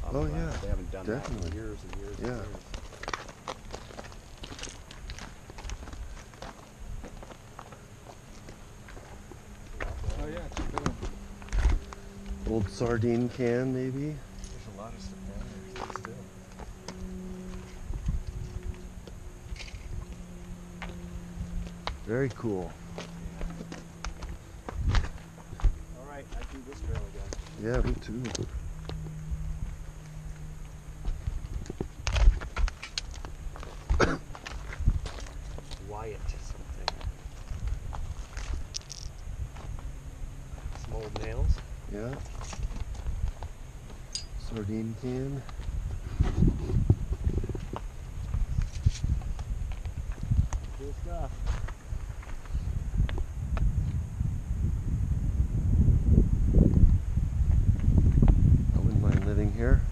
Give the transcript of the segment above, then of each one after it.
Oh yeah, They haven't done definitely. that in years and years Yeah. and years. Oh yeah, it's a good one. Old sardine can, maybe. There's a lot of stuff down there still. Very cool. All right, I do this trail again. Yeah, me too. Wyatt something. Some old nails. Yeah. Sardine can. Cool stuff. I wouldn't mind living here.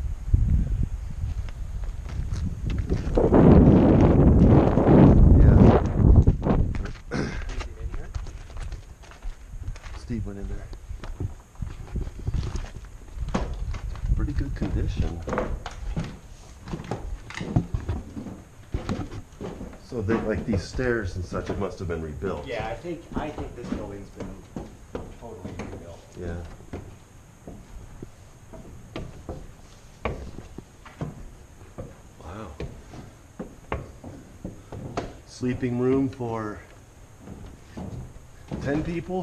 Yeah. Easy in here. Steve went in there. Pretty good condition. So they, like these stairs and such, it must have been rebuilt. Yeah, I think this building's been totally rebuilt. Yeah. Wow. Sleeping room for 10 people?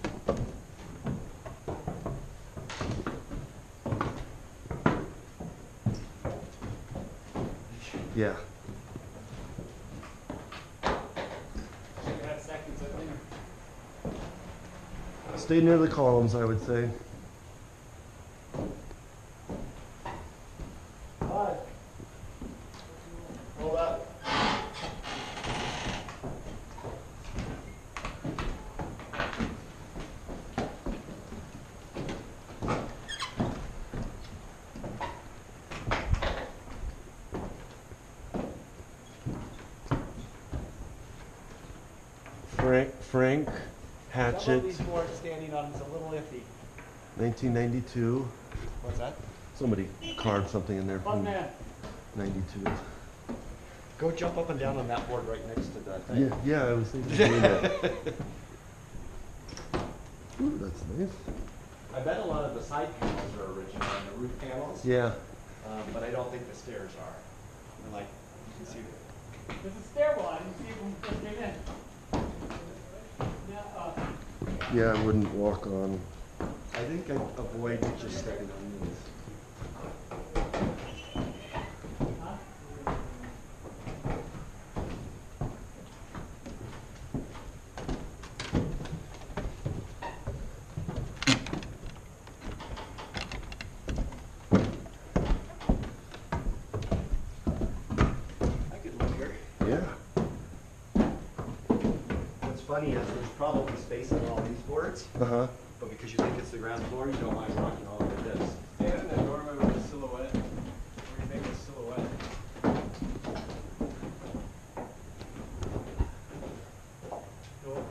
Yeah. Stay near the columns, I would say. Hi. Hold up. Frank Some Hatchet, of these boards standing on is a little iffy. 1992. What's that? Somebody carved something in there Fun from man. 92. Go jump up and down on that board right next to that thing. Yeah, I was thinking of doing that. Ooh, that's nice. I bet a lot of the side panels are original and the roof panels, Yeah. but I don't think the stairs are. And like, you can see There's a stairwell. I didn't see it when we first came in. Now, Yeah, I wouldn't walk on. I think I avoid just stepping on these. I could live here. Yeah. What's funny is there's probably space on all these boards, Uh-huh. but because you think it's the ground floor, you don't mind rocking all over this. Stand in the doorway with a silhouette. Where you make a silhouette. Cool.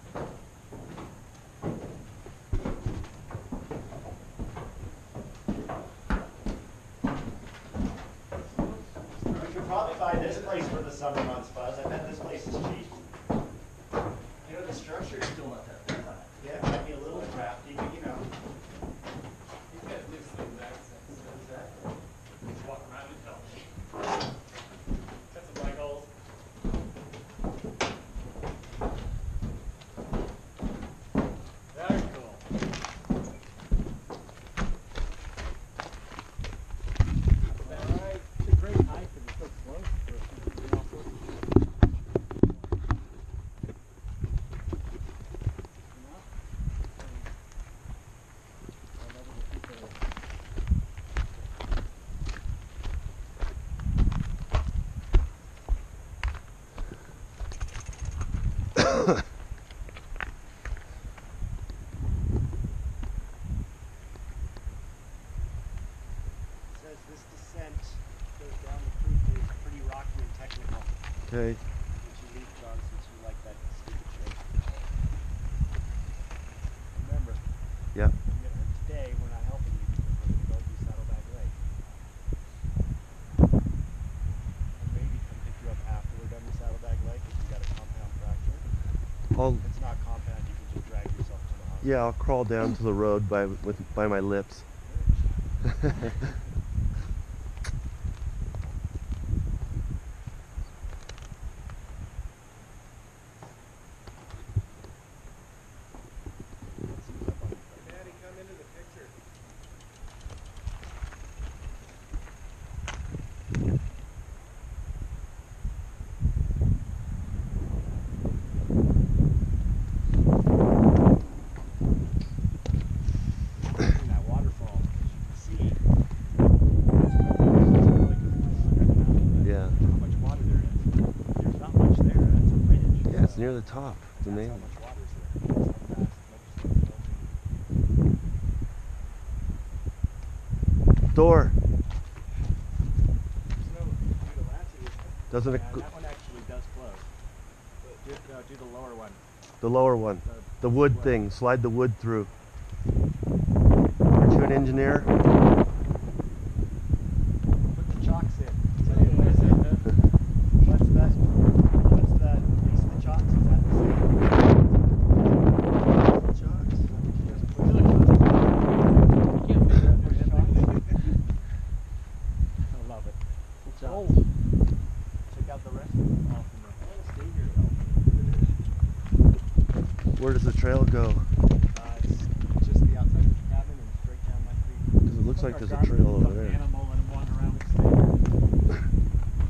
We could probably buy this place for the summer months, Buzz. I bet this place is cheap. You know, the structure is still not that bad. Yeah, it might be a little drafty, but you know. these guys live the exact same. Exactly. Just walk around and tell me. Got some black holes. Very cool. Alright, it's a great hike because it's so close to it. It says this descent goes down the creek and is pretty rocky and technical. Okay. Which you leave, John, since you like that stupid trick. Remember, Yeah. if you get hurt today, we're not helping you because we're going to go do Saddlebag Lake. It's not compact, you can just drag yourself to the house. Yeah, I'll crawl down to the road by my lips. Daddy, come into the picture. That waterfall, as you can see, Yeah. how much water there is. There's not much there, that's a ridge. Yeah, it's near the top. It's That's how amazing. much water is there. That's how fast much is melting. Door. There's no Bulatati, is there? Doesn't it? Yeah, that one actually does close. Do the lower one. The lower one. The wood thing. Slide the wood through. Aren't you an engineer? Put the chocks in. So what is it? What's that? What's that piece of the chocks? Is that the same? Chocks. You can't figure out There's everything. chocks. I love it. It's old. Check out the rest of it. Oh, stay here though. Where does the trail go? It's just the outside of the cabin and straight down my creek. Because it looks like there's a trail over there. Animal and wander around and stay here.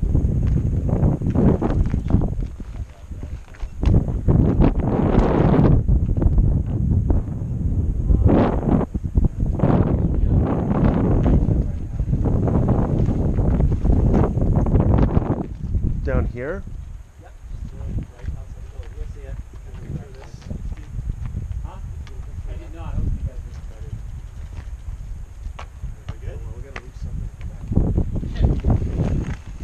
Down here? Yep, just right outside the door. You'll see it. Picture this. Huh? I did not. I hope you guys didn't start it. We good? Well, we're gonna leave something for that.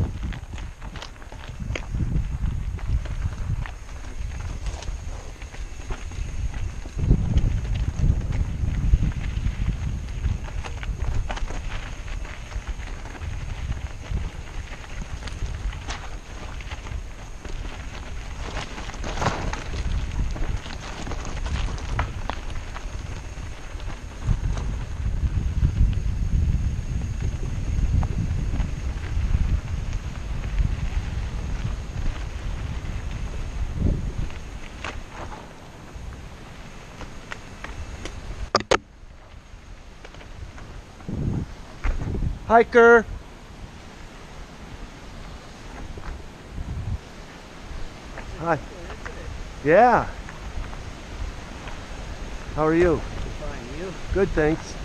Hiker! Hi. Yeah. How are you? Fine, you? Good, thanks.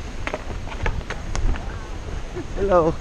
Hello.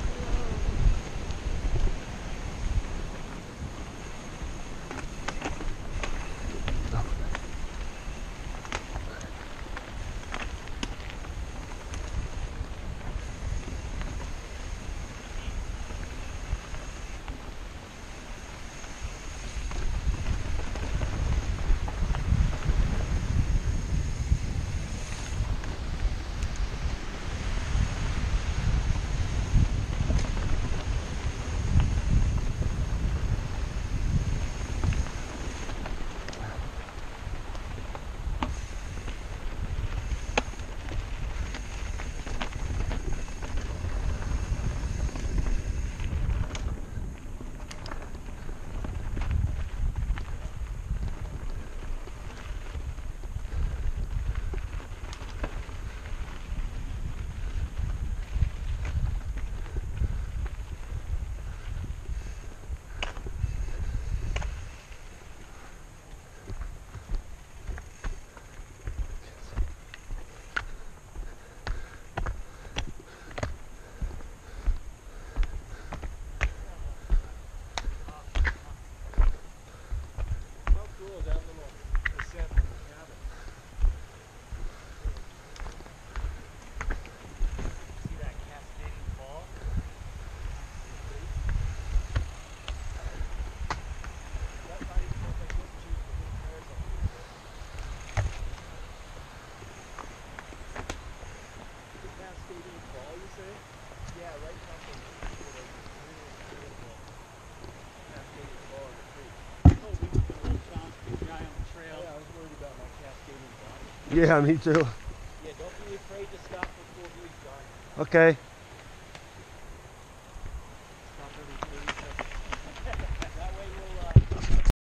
Yeah, me too. Yeah, don't be afraid to stop before we start. Okay.